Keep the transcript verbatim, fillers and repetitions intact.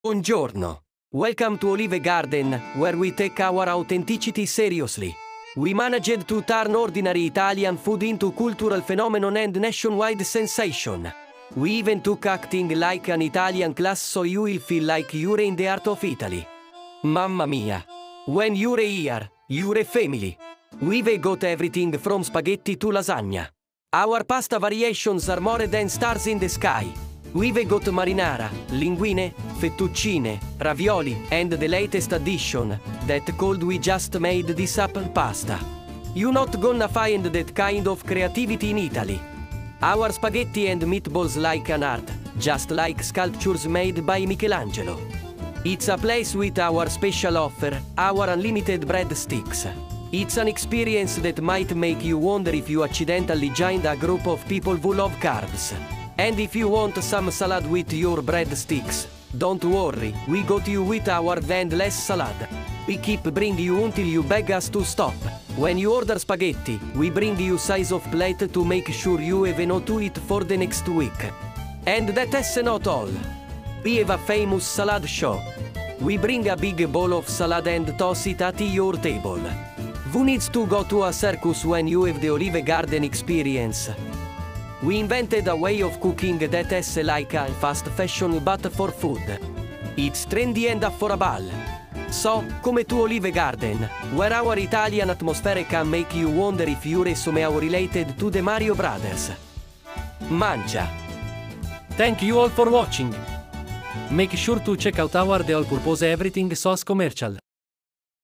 Buongiorno. Welcome to Olive Garden, where we take our authenticity seriously. We managed to turn ordinary Italian food into cultural phenomenon and nationwide sensation. We even took acting like an Italian class so you will feel like you're in the heart of Italy. Mamma mia. When you're here, you're family. We've got everything from spaghetti to lasagna. Our pasta variations are more than stars in the sky. We've got marinara, linguine, fettuccine, ravioli, and the latest addition, that called we just made this apple pasta. You not gonna find that kind of creativity in Italy. Our spaghetti and meatballs like an art, just like sculptures made by Michelangelo. It's a place with our special offer, our unlimited breadsticks. It's an experience that might make you wonder if you accidentally joined a group of people who love carbs. And if you want some salad with your breadsticks, don't worry, we got you with our endless salad. We keep bringing you until you beg us to stop. When you order spaghetti, we bring you size of plate to make sure you have enough to eat for the next week. And that's not all. We have a famous salad show. We bring a big bowl of salad and toss it at your table. Who needs to go to a circus when you have the Olive Garden experience? We invented a way of cooking that is like a fast fashion but for food. It's trendy and affordable. So, come to Olive Garden, where our Italian atmosphere can make you wonder if you're somehow related to the Mario Brothers. Mangia! Thank you all for watching. Make sure to check out our The All Purpose Everything sauce commercial.